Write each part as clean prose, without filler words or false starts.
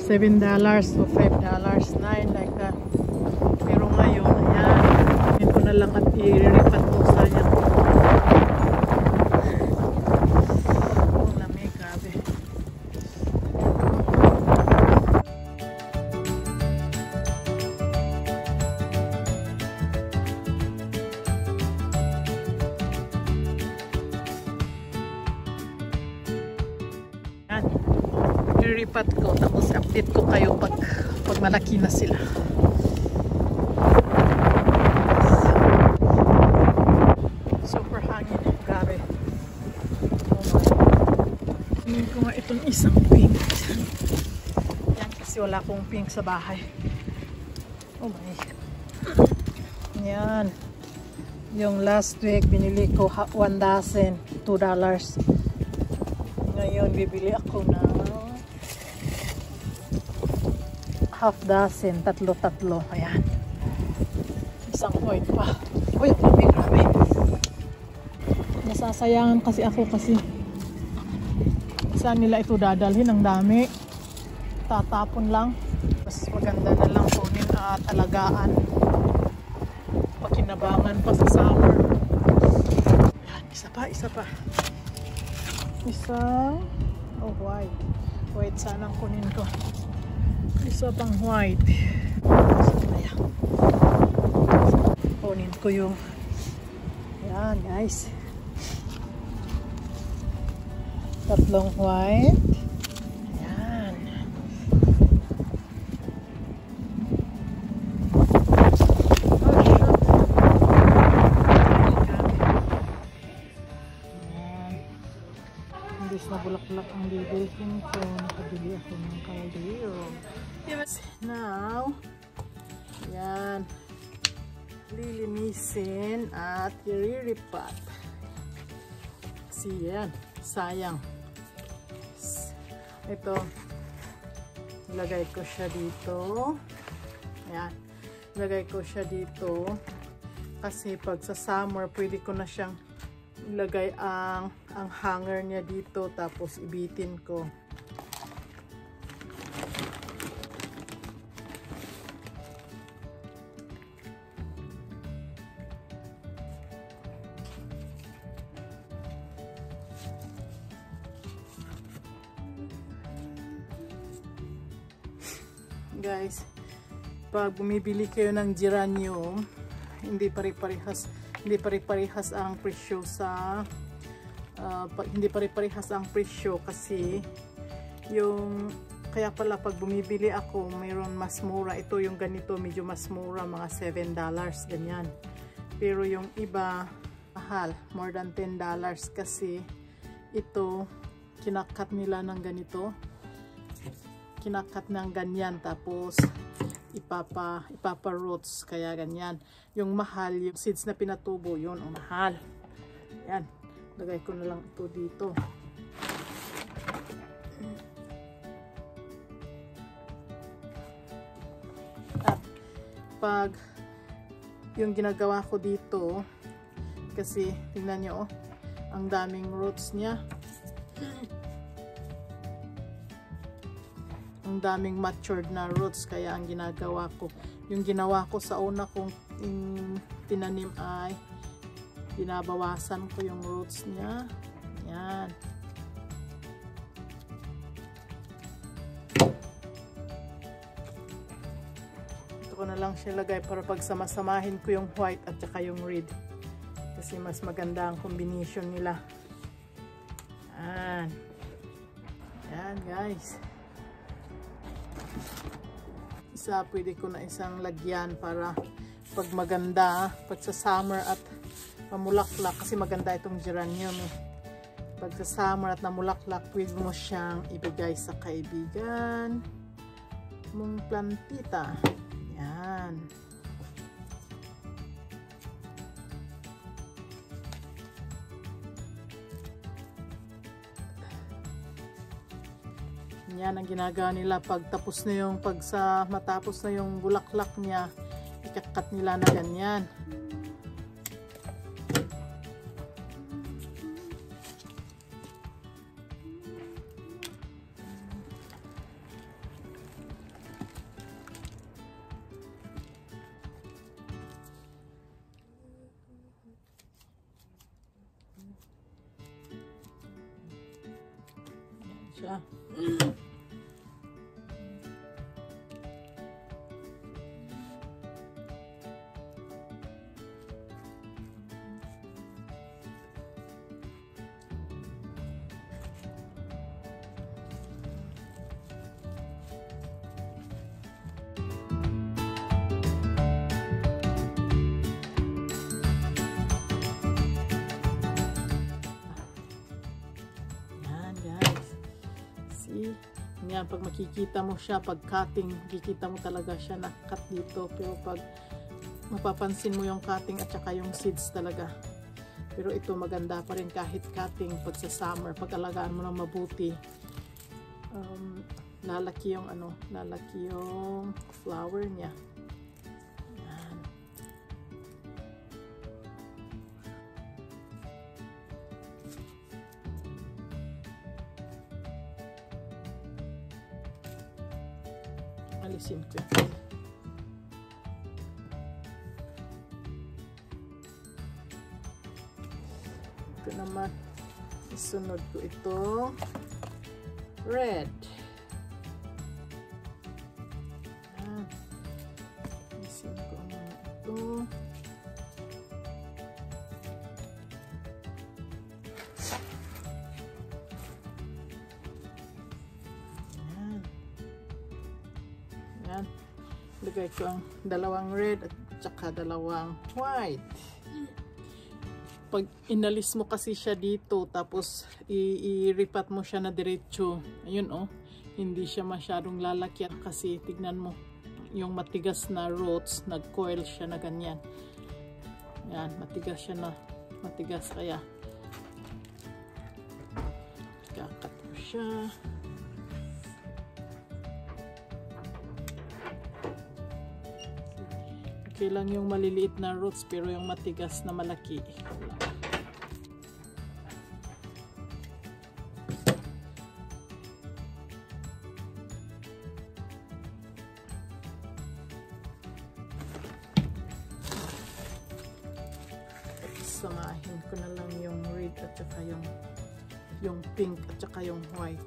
$7 o $5, 9 like that. Pero ngayon, ayan, ito na lang at i-repat ko sa niya. Ang lamig, grabe. Ayan, i-repat ko tapos update ko kayo pag malaki na sila. Super hangin, grabe. Oh my. Tingin ko nga itong isang pink. Yan kasi wala akong pink sa bahay. Oh my. Yan. Yung last week binili ko 1 dozen, $2. Ngayon bibili ako na half dozen, tatlo. Ayan. Isang white pa. Uy, grabe. Nasasayangan kasi ako kasi saan nila ito dadalhin? Ang dami. Tatapon lang. Mas maganda na lang kunin at alagaan. Pakinabangan pa sa summer. Ayan, isa pa. Isang white. White sanang kunin ko. Isa pang white. Ayan. Kunin ko yung ayan guys. Tatlong white. Ayan. Imbis na bulaklak ang bibilhin ko, nakabili ako ng kaldero. Now, ayan, lilinisin at i-repat. Kasi yan, sayang. Ito, ilagay ko siya dito. Ayan, ilagay ko siya dito. Kasi pag sa summer, pwede ko na siyang ilagay ang hanger niya dito. Tapos ibitin ko. Guys, pag bumibili kayo ng geranium, hindi pare-parehas ang presyo sa hindi pare-parehas ang presyo kasi yung kaya pala pag bumibili ako, mayroon mas mura. Ito yung ganito, medyo mas mura, mga $7 ganyan. Pero yung iba mahal, more than $10 kasi ito kinakat nila ng ganito. Kinakat ng ganyan tapos ipapa roots kaya ganyan. Yung mahal, yung seeds na pinatubo, yun ang mahal. Yan, lagay ko na lang ito dito. At pag yung ginagawa ko dito kasi tingnan nyo, ang daming roots niya. Ang daming matured na roots kaya ang ginagawa ko, yung ginawa ko sa una kong tinanim ay binabawasan ko yung roots niya. Yan. Ito ko na lang siya lagay para pag samasamahin ko yung white at saka yung red kasi mas maganda ang combination nila. Yan. Yan guys. Isa, pwede ko na isang lagyan para pag maganda, pag sa summer at mamulaklak, kasi maganda itong geranium eh. Pag sa summer at namulaklak, pwede mo siyang ibigay sa kaibigan mong plantita. Yan. Yan ang ginagawa nila pag tapos na yung matapos na yung bulaklak niya, ikakat nila na ganyan. siya. Yan, pag makikita mo siya, pag cutting, makikita mo talaga siya na-cut dito. Pero pag mapapansin mo yung cutting at saka yung seeds talaga. Pero ito maganda pa rin kahit cutting pag sa summer. Pag alagaan mo ng mabuti, lalaki yung lalaki yung flower niya. Yan. Alisin ko. Ito naman, isunod ko ito. Red. Alisin ko naman ito. Lagay ko ang dalawang red at saka dalawang white. Pag inalis mo kasi siya dito tapos i-ripat mo siya na diretso, ayun hindi siya masyadong lalaki kasi tignan mo yung matigas na roots, nag-coil siya na ganyan. Yan, matigas siya na matigas kaya kakat ko siya. Okay lang yung maliliit na roots pero yung matigas na malaki samahin ko na lang yung red at saka yung pink at saka yung white.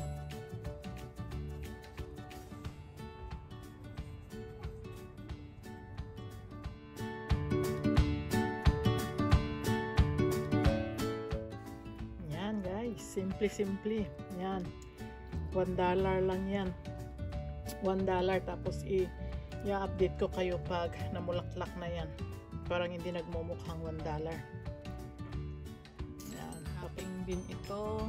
Simple. Yan. $1 lang yan. $1 tapos i-update ko kayo pag namulaklak na yan. Parang hindi nagmumukhang $1. Yan. Topping din ito.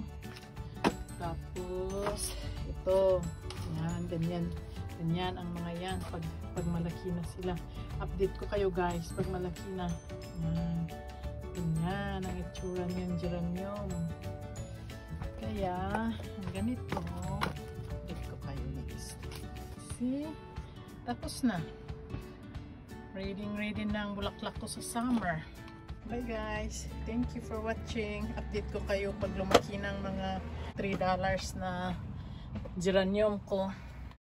Tapos ito. Yan. Ganyan. Ganyan ang mga yan. Pag malaki na sila. Update ko kayo guys pag malaki na. Yan. Ganyan ang itsura niyan, geranium. Kaya, ang ganito, update ko kayo next. See? Tapos na. Ready na ang bulaklak ko sa summer. Bye guys. Thank you for watching. Update ko kayo pag lumaki ng mga $3 na geranium ko.